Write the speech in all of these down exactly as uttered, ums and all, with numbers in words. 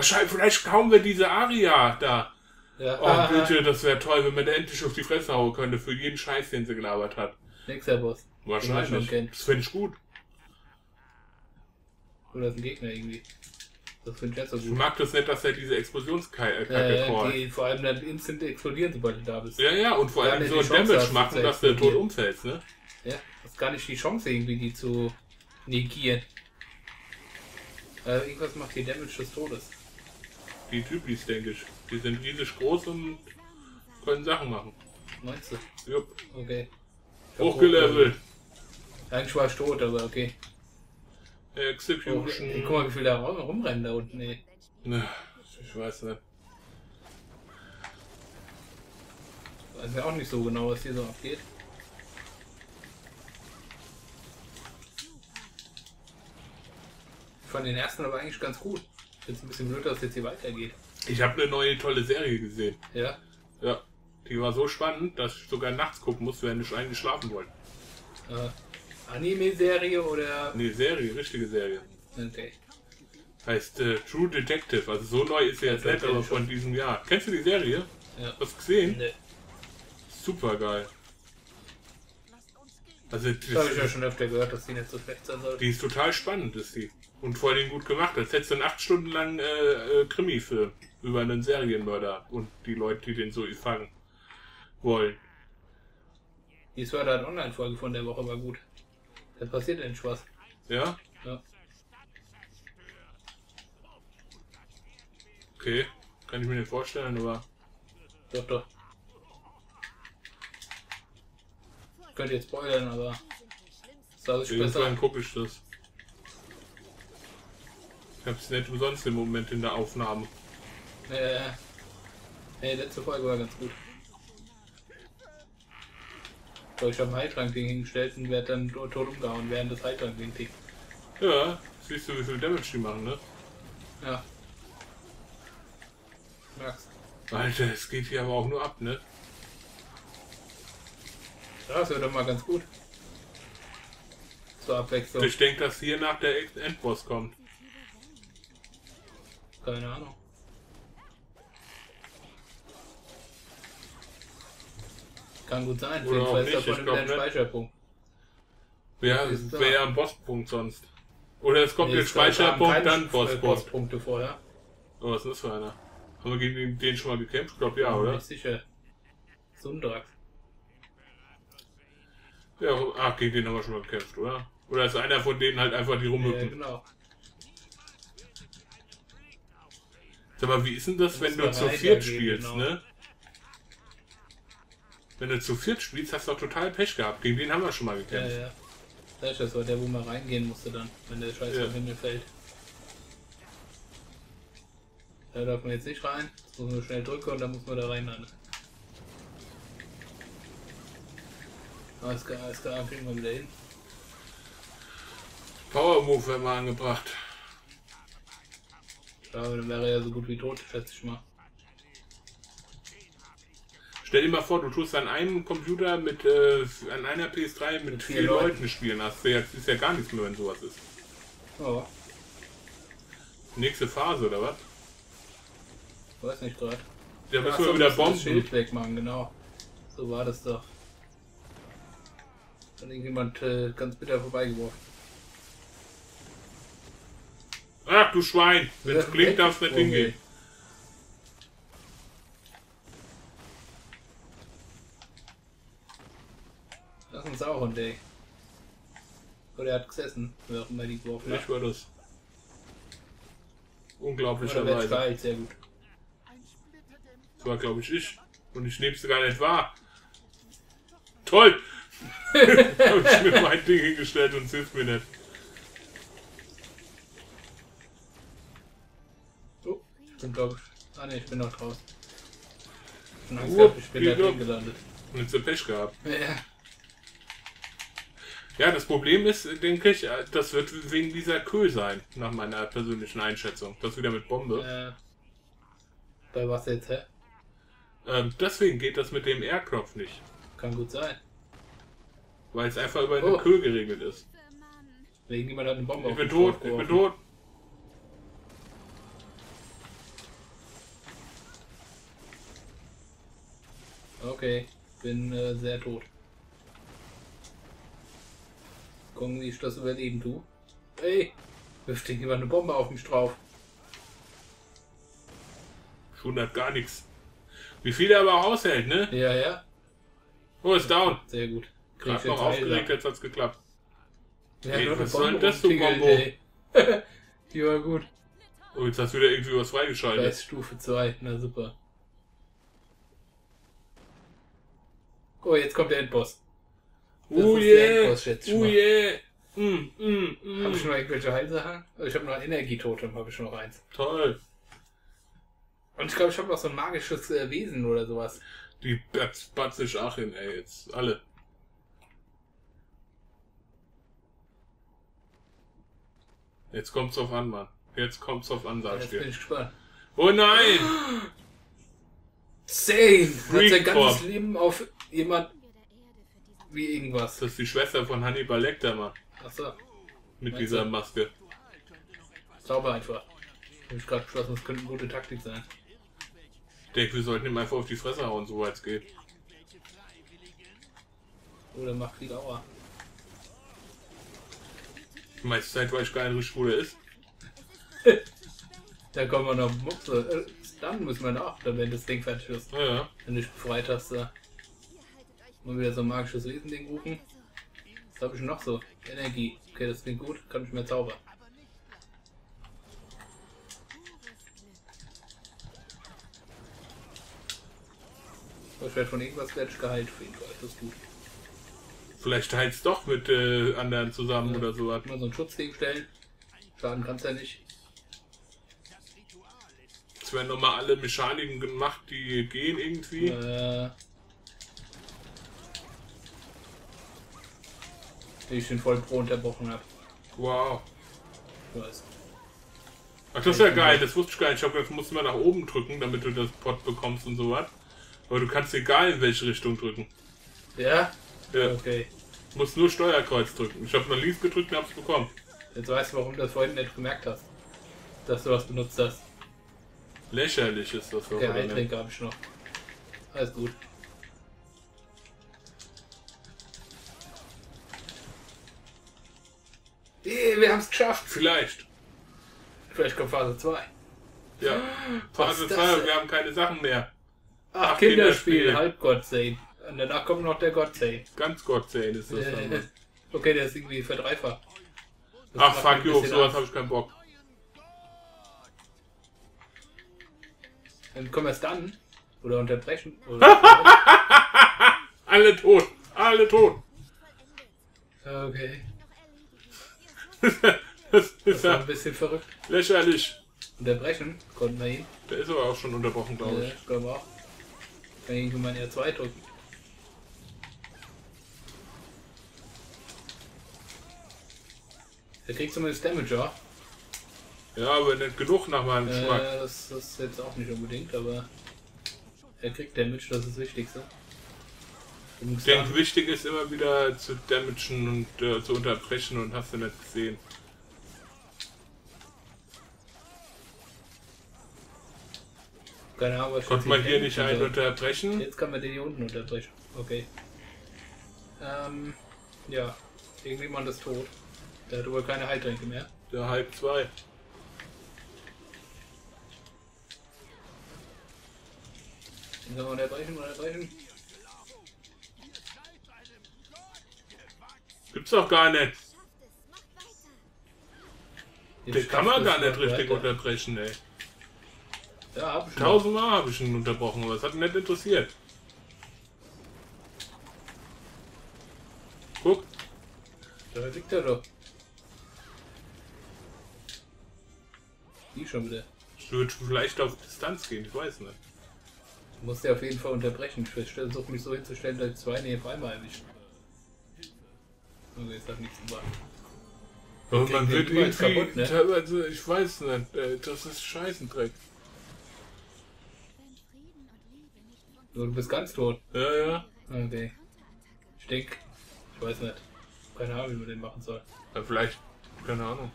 Wahrscheinlich, vielleicht hauen wir diese Aria da. Ja. Oh bitte, das wäre toll, wenn man da endlich auf die Fresse hauen könnte für jeden Scheiß, den sie gelabert hat. Nächster Boss. Wahrscheinlich. Das finde ich gut. Oder ist ein Gegner irgendwie. Das finde ich jetzt so gut. Ich mag das nicht, dass er diese Explosionskacke äh, callt. Die vor allem dann instant explodieren, sobald du da bist. Ja, ja, und vor allem so ein Damage machen, dass du tot umfällst, ne? Ja, das ist gar nicht die Chance irgendwie, die zu negieren. Äh, irgendwas macht die Damage des Todes. Die Typis, denke ich. Die sind riesig groß und können Sachen machen. Meinst du? Jupp. Okay. Hochgelevelt. Eigentlich war ich tot, aber okay. Execution. Oh, guck mal, wie viel da rumrennen da unten, ey. Ne, ich weiß nicht. Weiß ja auch nicht so genau, was hier so abgeht. Ich fand den ersten aber eigentlich ganz gut. Jetzt ein bisschen blöd, dass es jetzt hier weitergeht. Ich habe eine neue tolle Serie gesehen. Ja? Ja. Die war so spannend, dass ich sogar nachts gucken musste, wenn ich eigentlich schlafen wollte. Äh, Anime-Serie oder? Nee, Serie, richtige Serie. Okay. Heißt äh, True Detective. Also so neu ist sie jetzt nicht, aber von diesem Jahr. Kennst du die Serie? Ja. Hast du gesehen? Nee. Super geil. Also Das habe ich ja schon öfter gehört, dass die nicht so schlecht sein soll. Die ist total spannend, ist die. Und vor allem gut gemacht. Als hättest du einen acht Stunden lang äh, äh, Krimi-Film über einen Serienmörder und die Leute, die den so fangen wollen. Die Sword Art Online-Folge von der Woche war gut. Da passiert endlich was. Ja? Ja. Okay, kann ich mir nicht vorstellen, aber... Doch, doch. Ich könnte jetzt spoilern, aber... Das ist Irgendwann gucke ich das. Ich hab's nicht umsonst im Moment in der Aufnahme. Äh, nee, letzte Folge war ganz gut. So, ich habe ein Heiltrank-Ding hingestellt und werde dann tot umgehauen, während das Heiltrank-Ding tickt. Ja, siehst du, wie viel Damage die machen, ne? Ja. Merkst. Alter, es geht hier aber auch nur ab, ne? Ja, das wird doch mal ganz gut. Zur Abwechslung. Ich denke, dass hier nach der Endboss kommt. Keine Ahnung. Kann gut sein. Oder auch nicht, ist davon ich glaub ein nicht. Speicherpunkt. Ja, Ist es da. wäre ja ein Bosspunkt sonst. Oder es kommt Nee, der es gab Speicherpunkt, keine dann Sp- Bosspunkt. Bosspunkte vorher. Oh, was ist das für einer? Haben wir gegen den schon mal gekämpft? Ich glaube ja, Bin oder? nicht sicher. Sundrax. Ja, ach, gegen den haben wir schon mal gekämpft, oder? Oder ist einer von denen halt einfach die Ja, rumhüpfen? genau. Sag mal, wie ist denn das, Da wenn muss du zu man viert weitergehen, spielst, genau. ne? Wenn du zu viert spielst, hast du doch total Pech gehabt. Gegen den haben wir schon mal Ja, gekämpft. ja. Das ist das war der, wo man reingehen musste dann, wenn der Scheiß Ja. vom Himmel fällt. Da darf man jetzt nicht rein. Das muss man schnell drücken und dann muss man da rein dann. Alles klar, alles klar, kriegen wir wieder hin. Power Move wäre mal angebracht. Ja, aber dann wäre er ja so gut wie tot, schätze ich mal. Stell dir mal vor, du tust an einem Computer mit, äh, an einer P S drei mit, Mit vier vier Leuten Leuten. spielen. Das ist ja, ist ja gar nichts mehr, wenn sowas ist. Oh, Nächste Phase, oder was? weiß nicht gerade. Da müssen Ach wir so, wieder musst du das Bomben. Schild wegmachen, genau. So war das doch. Hat irgendjemand äh, ganz bitter vorbeigeworfen. Ach du Schwein! Wenn es Ja, klingt, darfst du nicht weggesprungen, hingehen. Lass uns auch ein Day. Oder er hat gesessen, wer auch immer die geworfen hat. Ich war das. Oder wird's Unglaublicherweise. kalt, sehr gut. Das war, glaube ich, ich. Und ich nehme es gar nicht wahr. Toll! Hab ich mir mein Ding hingestellt und es hilft mir nicht. Oh, ich bin glaube ich. Ah ne, ich bin noch draußen. Ich bin Angst Upp, gehabt, ich bin da geht drin ab. gelandet. Und jetzt ein Pech gehabt. Ja. Ja, das Problem ist, denke ich, das wird wegen dieser Kö sein, nach meiner persönlichen Einschätzung. Das wieder mit Bombe. Äh, bei was jetzt, hä? Ähm, deswegen geht das mit dem Aircraft nicht. Kann gut sein. Weil es einfach über eine Oh. Kö geregelt ist. Mann. Wegen jemand hat eine Bombe Ich auf bin den tot, Kopf ich bin geworfen. tot. Okay, bin äh, sehr tot. Gucken, wie ich das überleben tu. Ey, wirft dir jemand eine Bombe auf mich drauf. hundert gar nichts. Wie viel er aber auch aushält, ne? Ja, ja. Oh, ist down. Sehr gut. Gerade noch aufgeregt, jetzt hat's geklappt. Ja, Ey, nur eine was soll denn Bombe das für ein rumtingelt, Bombo? ey. Die war gut. Oh, jetzt hast du wieder irgendwie was freigeschaltet. Geist Stufe zwei, na super. Oh, jetzt kommt der Endboss. Das Oh ist der yeah! Endboss, schätze ich Oh mal. yeah! Mm, mm, mm. Habe ich noch irgendwelche Heilsachen? Also ich habe noch ein Energietotem, habe ich noch eins. Toll. Und ich glaube, ich habe noch so ein magisches äh, Wesen oder sowas. Die Batzisch Achim, ey, jetzt alle. Jetzt kommt's drauf an, Mann. Jetzt kommt's drauf an, sag ich Jetzt bin dir. ich gespannt. Oh nein! Zane hat sein Freak ganzes Corp. Leben auf jemand wie irgendwas. Das ist die Schwester von Hannibal Lecter, Mann. Achso, Mit Meinst dieser du? Maske. sauber einfach. Habe ich gerade beschlossen, das könnte eine gute Taktik sein. Ich denke, wir sollten ihm einfach auf die Fresse hauen, soweit es geht. Oder macht viel Aua. Die meiste Zeit weiß ich gar nicht richtig, wo der ist. Da kommen wir noch Muxe. Äh, dann müssen wir nach, dann wenn das Ding fertig ist. Ja, ja. Wenn du dich befreit hast, da. Mal wieder so ein magisches Wesen-Ding rufen. Was habe ich noch so? Energie. Okay, das klingt gut. Kann ich mehr zaubern. Aber ich werde von irgendwas werde ich geheilt auf jeden Fall. Das ist gut. Vielleicht heilt's doch mit äh, anderen zusammen Ja. oder sowas. Mal so einen Schutzding stellen. Schaden kann's ja nicht. Es werden nochmal alle Mechaniken gemacht, die gehen irgendwie. Äh, wie ich den vollen Pro unterbrochen habe. Wow. Ich weiß. Ach, das ist ja geil, das wusste ich gar nicht. Ich glaube, jetzt musst du mal nach oben drücken, damit du das Pot bekommst und sowas. Aber du kannst egal in welche Richtung drücken. Ja? Ja. Okay. Du musst nur Steuerkreuz drücken. Ich habe noch Leaf gedrückt und hab's bekommen. Jetzt weißt du, warum du das vorhin nicht gemerkt hast. Dass du was benutzt hast. Lächerlich ist das doch. Der oder nicht? Heiltränke habe ich noch. Alles gut. Hey, wir haben es geschafft. Vielleicht. Vielleicht kommt Phase zwei. Ja. Phase ist das zwei, denn? wir haben keine Sachen mehr. Ach, Ach, Kinderspiel, Kinderspiel. Halbgott Zane. Und danach kommt noch der Gott Zane. Ganz Gott sehen ist das Äh, dann. okay, der ist irgendwie verdreifacht. Das Ach macht fuck mir you, ein auf bisschen sowas Angst. habe ich keinen Bock. Dann können wir es dann oder unterbrechen. Oder Alle tot. Alle tot. okay. Das Das ist war ja ein bisschen verrückt. lächerlich. Unterbrechen konnten wir ihn. Der ist aber auch schon unterbrochen, glaube Ja, ich. ich glaube auch. Kann ich irgendwann R zwei drücken. Der kriegt zumindest Damage, ja. Ja, aber nicht genug nach meinem Äh, Geschmack. das, das ist jetzt auch nicht unbedingt, aber er kriegt Damage, das ist das Wichtigste. Um Ich denke, wichtig ist immer wieder zu damagen und äh, zu unterbrechen und hast du nicht gesehen. keine Ahnung, was Konnte jetzt man hier hier nicht damagen einen soll. unterbrechen? Jetzt kann man den hier unten unterbrechen. Okay. Ähm, ja. Irgendjemand ist tot. Der hat wohl keine Heiltränke mehr. Der Hype zwei. Den können wir unterbrechen, unterbrechen. Gibt's doch gar nicht. Jetzt Den kann schafft man es gar nicht noch richtig weiter. unterbrechen, ey. Ja, hab ich noch. Tausendmal habe ich ihn unterbrochen, aber es hat ihn nicht interessiert. Guck, Da liegt er doch. Die schon wieder. ich würde vielleicht auf Distanz gehen, ich weiß nicht. Du musst ja auf jeden Fall unterbrechen. Ich versuche mich so hinzustellen, dass ich zwei Nähe auf einmal erwische. Okay, es hat nichts gemacht. Aber kriegen man den wird Device irgendwie, kaputt, ne? teilweise, ich weiß nicht, ey, das ist Scheißendreck. Nur du bist ganz tot. Ja, ja. Okay. Ich denke, ich weiß nicht. Keine Ahnung, wie man den machen soll. Ja, vielleicht, keine Ahnung.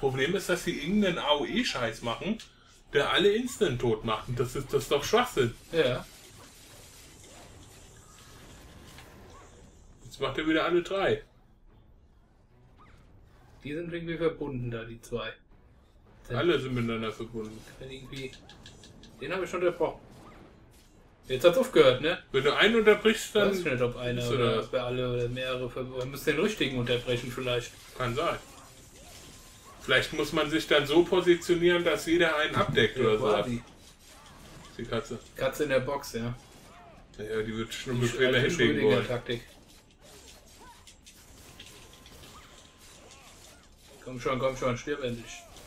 Problem ist, dass sie irgendeinen A O E-Scheiß machen, der alle instant tot macht. Und das ist, das ist doch Schwachsinn. Ja. Jetzt macht er wieder alle drei. Die sind irgendwie verbunden da, die zwei. Sind Alle sind miteinander verbunden. irgendwie. Den habe ich schon unterbrochen. Jetzt hat's aufgehört, ne? Wenn du einen unterbrichst, Ich dann weiß nicht, ob einer ist oder er- ob wir alle oder mehrere verbunden. Wir müssen den richtigen unterbrechen vielleicht. kann sein. Vielleicht muss man sich dann so positionieren, dass jeder einen abdeckt oder so. quasi. Die Katze. Katze in der Box, ja. Ja, die wird schon Die bequemer alte hinlegen wollen. Schrödinger-Taktik. Komm schon, komm schon, stirb endlich.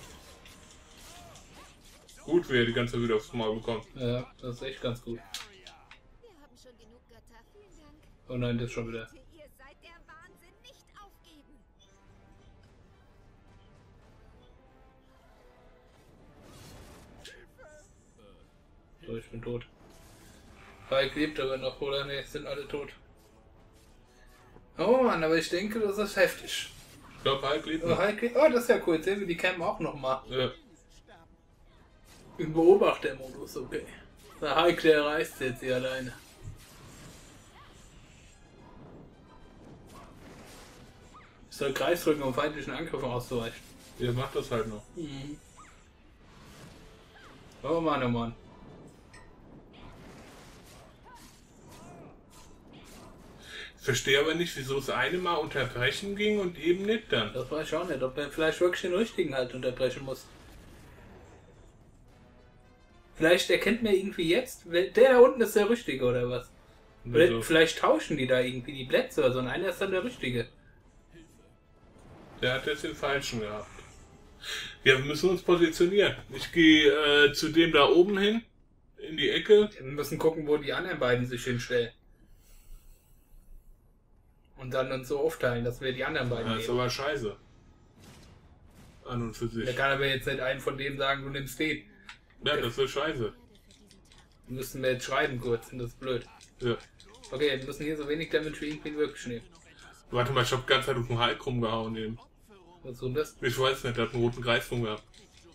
Gut, wie er die ganze Zeit wieder aufs Maul bekommt. Ja, das ist echt ganz gut. Wir haben schon genug Götter. Vielen Dank. Oh nein, das ist schon wieder. Ihr seid der Wahnsinn. Nicht aufgeben. So, ich bin tot. Falk lebt aber noch, oder? Ne, sind alle tot. Oh Mann, aber ich denke, das ist heftig. Ich glaube, Hulk lebt Oh, noch. Hulk, oh das ist ja cool. Jetzt sehen wir die Cam auch nochmal. Ja. Im Beobachtermodus, okay. Der Hulk, der reist jetzt hier alleine. Ich soll Kreis drücken, um feindlichen Angriffen auszuweichen. Ihr macht das halt noch. Mhm. Oh Mann, oh Mann. Ich verstehe aber nicht, wieso das eine mal unterbrechen ging und eben nicht dann. Das weiß ich auch nicht, ob er vielleicht wirklich den richtigen halt unterbrechen muss. Vielleicht erkennt man irgendwie jetzt, der da unten ist der Richtige oder was? Oder Also, vielleicht tauschen die da irgendwie die Plätze oder so und einer ist dann der Richtige. der hat jetzt den falschen gehabt. Ja, wir müssen uns positionieren. Ich gehe äh, zu dem da oben hin, in die Ecke. Wir müssen gucken, wo die anderen beiden sich hinstellen. Und dann uns so aufteilen, dass wir die anderen beiden Das ist nehmen. aber scheiße. An und für Der sich. kann aber jetzt nicht einen von denen sagen, du nimmst den. Ja, das ist scheiße. Müssen wir jetzt schreiben kurz, und das ist blöd. Ja. Okay, wir müssen hier so wenig Damage wie irgendwie wirklich nehmen. Warte mal, ich hab die ganze Zeit auf den Hulk rumgehauen eben. Was soll das? Ich weiß nicht, der hat einen roten Kreis drum gehabt.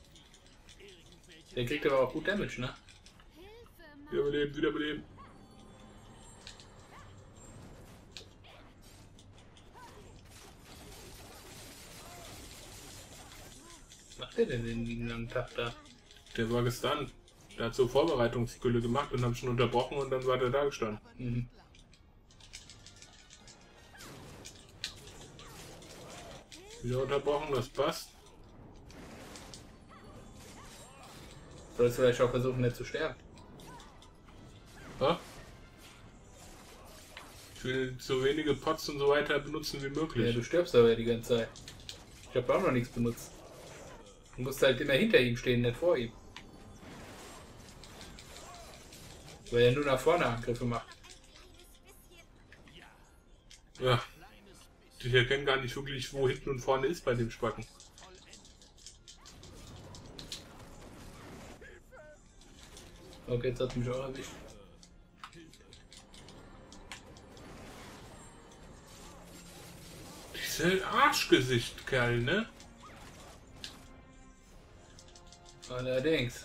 Der kriegt aber auch gut Damage, ne? Wiederbeleben, wiederbeleben. Was macht der denn den lieben langen Tag da? Der war gestunt. Der hat so Vorbereitungsgülle gemacht und haben schon unterbrochen und dann war der da gestanden. Mhm. Wieder unterbrochen, das passt. Sollst du vielleicht auch versuchen, nicht zu sterben? Ja? Ich will so wenige Pots und so weiter benutzen wie Ja, möglich. du stirbst aber die ganze Zeit. Ich habe auch noch nichts benutzt. Du musst halt immer hinter ihm stehen, nicht vor ihm. Weil er nur nach vorne Angriffe macht. Ja. Ich erkenne gar nicht wirklich, wo hinten und vorne ist bei dem Spacken. Okay, jetzt hat mich auch erwischt. Diese Arschgesicht, Kerl, ne? Allerdings.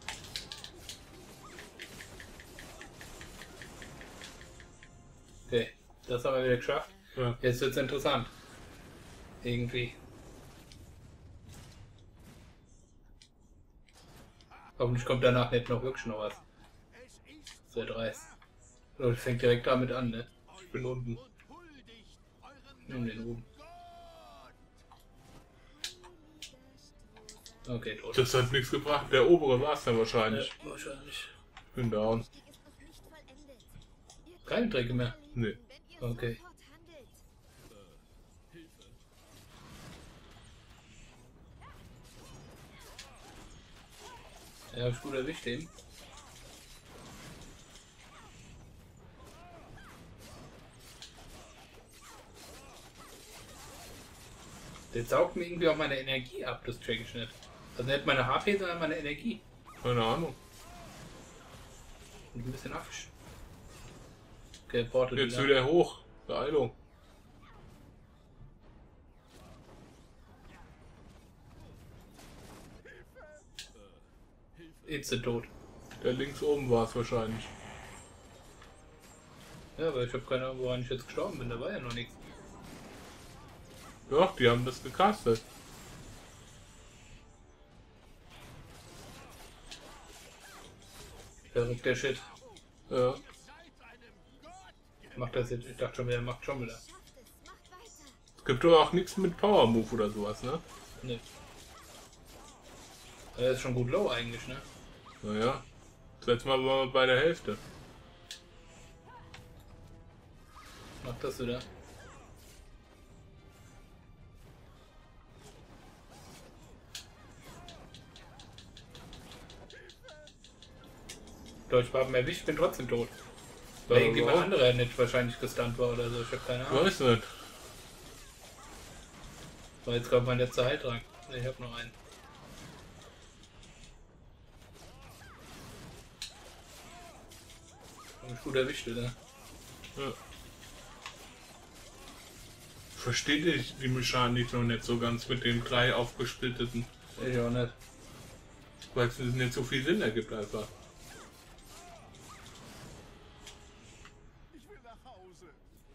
Okay, das haben wir wieder geschafft. Ja. Jetzt wird's interessant. Irgendwie. Hoffentlich kommt danach nicht noch wirklich noch was. Sehr dreist. So, das fängt direkt damit an, ne? Ich bin unten. Nimm den oben. Okay, tot. Das hat nichts gebracht. Der obere war es dann wahrscheinlich. Ja, wahrscheinlich. Ich bin down. Keine Träge mehr. Nee. Okay. Ja, hab ich gut erwischt eben. Der saugt mir irgendwie auch meine Energie ab, das check ich nicht. Also nicht meine H P, sondern meine Energie. Keine Ahnung. Und ein bisschen Affisch. Okay, Portal Jetzt wieder. wieder hoch. Beeilung. instant tot. Der links oben war es wahrscheinlich. Ja, aber ich habe keine Ahnung, woran ich jetzt gestorben bin. Da war ja noch nichts. Doch, die haben das gecastet. Verrückt der Shit. Ja. Macht das jetzt? Ich dachte schon wieder, macht schon wieder. Es gibt doch auch nichts mit Power Move oder sowas, ne? Ne. Er ist schon gut low eigentlich, ne? Naja. Das letzte Mal waren wir bei der Hälfte. Macht das wieder. Deutsch war mehr erwischt, bin trotzdem tot. Weil Ja, irgendjemand warum? anderer nicht wahrscheinlich gestunt war oder so, ich hab keine Ahnung. Weiß nicht. War jetzt gerade mein letzter Heiltrank. Ne, ich hab noch einen. Hab mich gut erwischt, oder? Ja. Versteht ich die Mechanik noch nicht so ganz mit den drei aufgesplitteten. Ich auch nicht. Weil es nicht so viel Sinn ergibt einfach. Ich will nach Hause.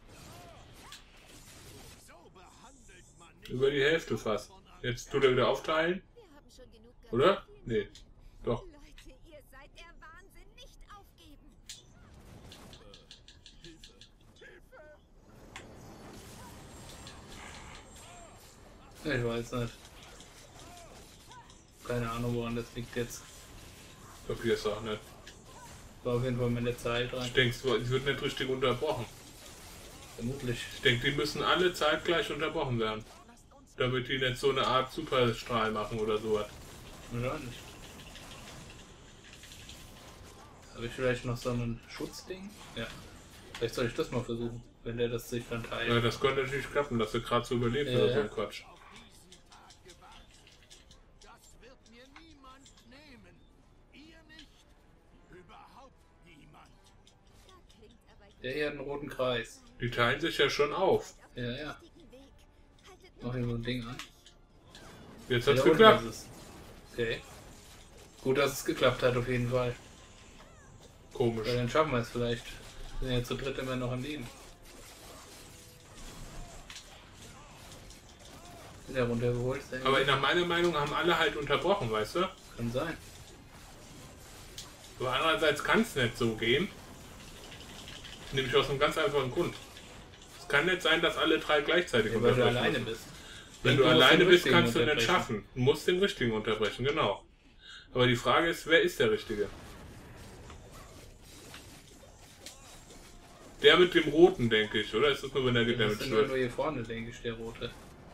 So behandelt man nicht. Über die Hälfte fast. Jetzt tut er wieder aufteilen, Wir haben schon genug Götter. oder? Nee. Doch. Leute, ihr seid der Wahnsinn. Nicht aufgeben. Ich weiß nicht. Keine Ahnung, woran das liegt jetzt. Kapier es auch nicht. War auf jeden Fall mein letzter Heiltrank. Ich denke, es wird nicht richtig unterbrochen. Vermutlich. Ich denke, die müssen alle zeitgleich unterbrochen werden. Damit die nicht so eine Art Superstrahl machen oder sowas. Wahrscheinlich. Habe ich vielleicht noch so ein Schutzding? Ja. Vielleicht soll ich das mal versuchen, wenn der das sich dann teilt. Ja, das könnte natürlich klappen, dass er gerade so überlebt Ja, oder so ja. ein Quatsch. Das wird mir niemand nehmen. Ihr nicht. Überhaupt niemand. Da klingt aber Der hier hat einen roten Kreis. Die teilen sich ja schon auf. Ja, ja. richtigen Weg. Haltet Mach hier so ein Ding an. Jetzt Ja, hat's unten geklappt. ist es. Okay. Gut, dass es geklappt hat, auf jeden Fall. Komisch. Weil dann schaffen wir es vielleicht. Wir sind ja zu dritt immer noch am Leben. Wieder runtergeholt. Sehr Aber gut. nach meiner Meinung haben alle halt unterbrochen, weißt du? Kann sein. Aber andererseits kann es nicht so gehen. Nämlich aus einem ganz einfachen Grund. Es kann nicht sein, dass alle drei gleichzeitig Ja, weil du unterbrechen alleine müssen. bist. Wenn du musst alleine den bist, richtigen kannst du nicht unterbrechen. schaffen. Du musst den richtigen unterbrechen, genau. Aber die Frage ist, wer ist der Richtige? Der mit dem Roten, denke ich, oder? Ist das nur, wenn er Das gedamaged ist nur wird? nur hier vorne, denke ich, der rote.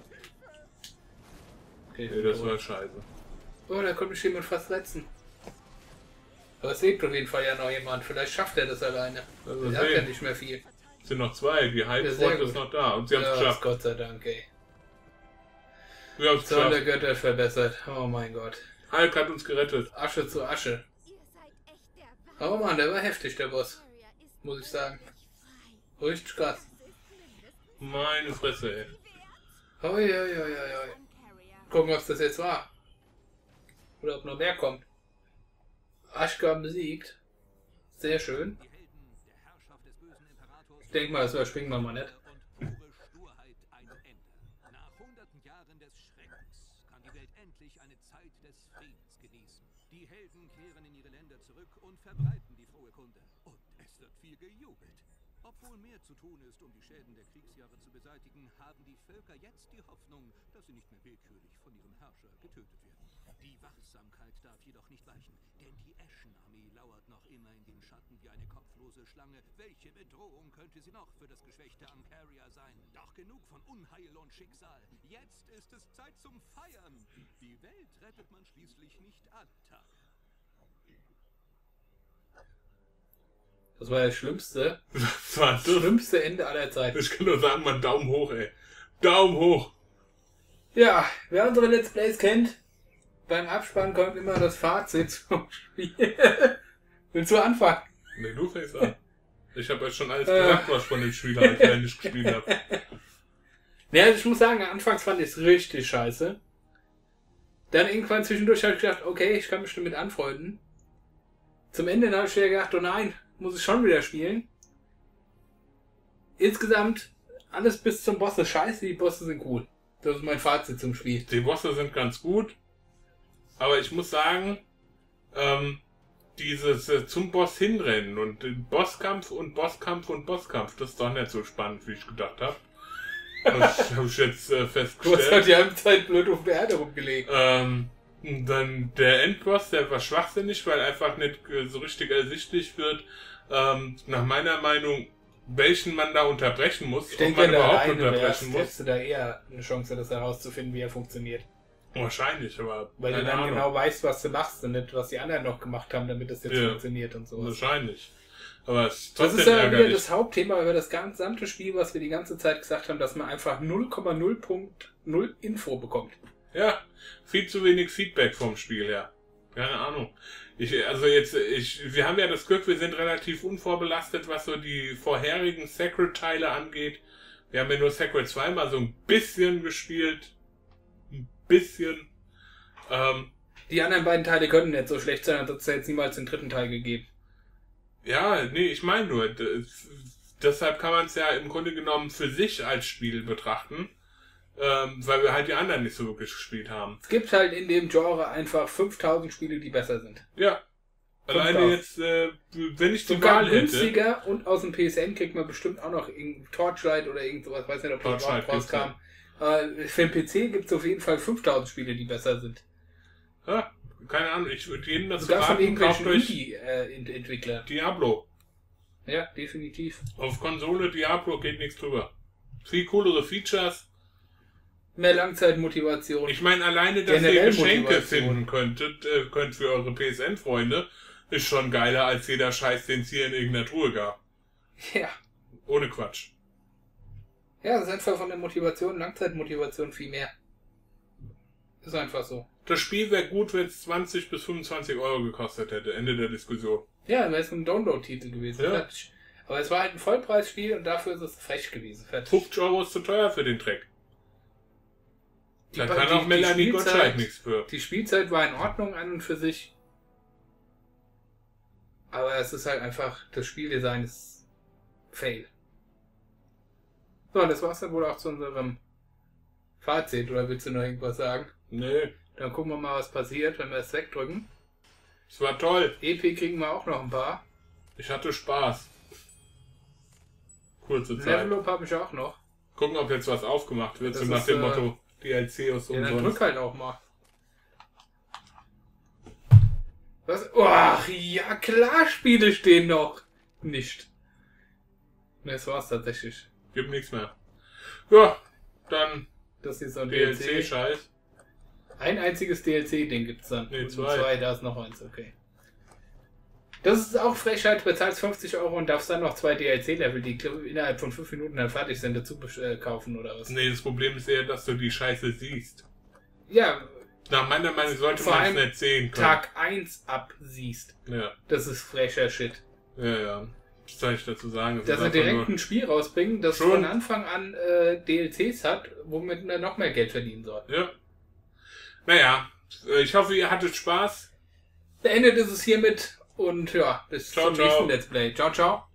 Okay, Nee, das rot. war scheiße. Oh, da konnte mich jemand fast retten. Aber es lebt auf jeden Fall ja noch jemand. Vielleicht schafft er das alleine. Also Er hat ja sehen. nicht mehr viel. Es sind noch zwei, die Ja, Halbfront sehr ist gut. noch da und sie haben es Ja, geschafft. Gott sei Dank, ey. Wir haben es Zorn der geschafft. Götter verbessert. Oh mein Gott. Hulk hat uns gerettet. Asche zu Asche. Ihr seid echt der Wahnsinn. Oh Mann, der war heftig, der Boss. Arya ist Muss ich sagen. frei. Richtig krass. Das ist mindestens Meine Fresse, ey. Oi, oi, oi, oi, oi. Gucken, ob es das jetzt war. Oder ob noch mehr kommt. Ashgar besiegt. Sehr schön. Die Helden der Herrschaft des bösen Imperators Ich denke mal, das überspringen wir mal nicht. und pure Sturheit ein Ende. Nach hunderten Jahren des Schreckens kann die Welt endlich eine Zeit des Friedens genießen. Die Helden kehren in ihre Länder zurück und verbreiten die frohe Kunde. Und es wird viel gejubelt. Obwohl mehr zu tun ist, um die Schäden der Kriegsjahre zu beseitigen, haben die Völker jetzt die Hoffnung, dass sie nicht mehr willkürlich von ihrem Herrscher getötet werden. Die Wachsamkeit darf jedoch nicht weichen, denn die Ashen-Armee lauert noch immer in den Schatten wie eine kopflose Schlange. Welche Bedrohung könnte sie noch für das geschwächte Ancaria sein? Doch genug von Unheil und Schicksal. Jetzt ist es Zeit zum Feiern. Die Welt rettet man schließlich nicht alle Tage. Das war das Schlimmste. Das war Das das. schlimmste Ende aller Zeiten. Ich kann nur sagen, mal Daumen hoch, ey. Daumen hoch. Ja, wer unsere Let's Plays kennt, beim Abspann kommt immer das Fazit zum Spiel. Willst du anfangen? Nee, du fängst an. Ich habe euch schon alles Äh. gesagt, was ich von dem Spiel halt, wenn ich gespielt habe. Ne, also ich muss sagen, anfangs fand ich es richtig scheiße. Dann irgendwann zwischendurch habe ich gedacht, okay, ich kann mich damit anfreunden. Zum Ende habe ich wieder gedacht, oh nein, muss ich schon wieder spielen. Insgesamt, alles bis zum Boss ist scheiße, die Bosse sind cool. Das ist mein Fazit zum Spiel. Die Bosse sind ganz gut. Aber ich muss sagen, ähm, dieses äh, zum Boss hinrennen und äh, Bosskampf und Bosskampf und Bosskampf, das ist doch nicht so spannend, wie ich gedacht habe. Das habe ich jetzt äh, Du hast halt festgestellt. die halbe Zeit blöd auf der Erde rumgelegt. Ähm, dann der Endboss, der war schwachsinnig, weil einfach nicht äh, so richtig ersichtlich wird, ähm, nach meiner Meinung, welchen man da unterbrechen muss, Ich denke, ob man wenn du überhaupt alleine wärst, unterbrechen muss. hättest du da eher eine Chance, das herauszufinden, wie er funktioniert. Wahrscheinlich, aber Weil du keine dann Ahnung. genau weißt, was du machst und nicht, was die anderen noch gemacht haben, damit das jetzt Ja. funktioniert und sowas. Wahrscheinlich. Aber es ist Das trotzdem ist ja wieder ärgerlich. das Hauptthema über das gesamte Spiel, was wir die ganze Zeit gesagt haben, dass man einfach null Komma null Punkt null Info bekommt. Ja, viel zu wenig Feedback vom Spiel her. Keine Ahnung. Ich, also jetzt, ich, wir haben ja das Glück, wir sind relativ unvorbelastet, was so die vorherigen Sacred-Teile angeht. Wir haben ja nur Sacred zwei mal so ein bisschen gespielt. Ein bisschen. Ähm, Die anderen beiden Teile könnten nicht so schlecht sein, sonst hätte es jetzt niemals den dritten Teil gegeben. ja, nee, ich meine nur, d- deshalb kann man es ja im Grunde genommen für sich als Spiel betrachten. Ähm, weil wir halt die anderen nicht so wirklich gespielt haben. Es gibt halt in dem Genre einfach fünftausend Spiele, die besser sind. Ja. Alleine fünftausend. jetzt, äh, wenn ich die Sogar Wahl hätte. günstiger und aus dem P S N kriegt man bestimmt auch noch irgendein Torchlight oder irgend sowas, weiß nicht, ob das Torchlight überhaupt rauskam. Äh, für den P C gibt es auf jeden Fall fünftausend Spiele, die besser sind. Ja, keine Ahnung, ich würde jedem dazu Sogar von raten, kauft irgendwelchen euch Indie-Entwicklern. Diablo. Ja, definitiv. Auf Konsole Diablo geht nichts drüber. Viel coolere Features. Mehr Langzeitmotivation. Ich meine, alleine, dass Generell ihr Geschenke Motivation. finden könntet, äh, könnt für eure P S N-Freunde, ist schon geiler als jeder Scheiß, den es hier in irgendeiner Truhe gab. Ja. Ohne Quatsch. Ja, das ist einfach von der Motivation, Langzeitmotivation viel mehr. Ist einfach so. Das Spiel wäre gut, wenn es zwanzig bis fünfundzwanzig Euro gekostet hätte. Ende der Diskussion. Ja, dann wäre es ein Download-Titel gewesen. Ja. Fertig. Aber es war halt ein Vollpreisspiel und dafür ist es frech gewesen. Fertig. fünfzig Euro ist zu teuer für den Dreck. Die- Da kann die- auch die Melanie Spielzeit- Gottschalk nichts für. Die Spielzeit war in Ordnung an und für sich. Aber es ist halt einfach, das Spieldesign ist fail. So, und das war's dann wohl auch zu unserem Fazit. Oder willst du noch irgendwas sagen? Nee, Dann gucken wir mal, was passiert, wenn wir es wegdrücken. es war toll. E P kriegen wir auch noch ein paar. Ich hatte Spaß. Kurze Zeit. Level-Up habe ich auch noch. Gucken, ob jetzt was aufgemacht wird, Das so nach ist, dem äh, Motto D L C aus Ja, dann umsonst. drück halt auch mal. Was? Oh, ach, ja klar, Spiele stehen noch. Nicht. Ne, das war's tatsächlich. Gibt nichts mehr. Ja, dann Das ist so ein D D L L C. C-Scheiß. Ein einziges D L C-Ding gibt's dann. Nee, Und zwei. zwei, da ist noch eins, okay. Das ist auch Frechheit, du bezahlst fünfzig Euro und darfst dann noch zwei D L C-Level, die innerhalb von fünf Minuten dann fertig sind, dazu äh, kaufen oder was. Nee, das Problem ist eher, dass du die Scheiße siehst. Ja, Nach meiner Meinung sollte Vor man es allem nicht sehen können. Tag eins absiehst. Ja, Das ist frecher Shit. ja, ja. Was soll ich dazu sagen? Es Dass ist sie einfach direkt nur- ein Spiel rausbringen, das Schon. von Anfang an äh, D L Cs hat, womit man noch mehr Geld verdienen soll. Ja. Naja, äh, ich hoffe, ihr hattet Spaß. Beendet ist es hiermit und ja, bis Ciao, zum nächsten ciao. Let's Play. Ciao, ciao.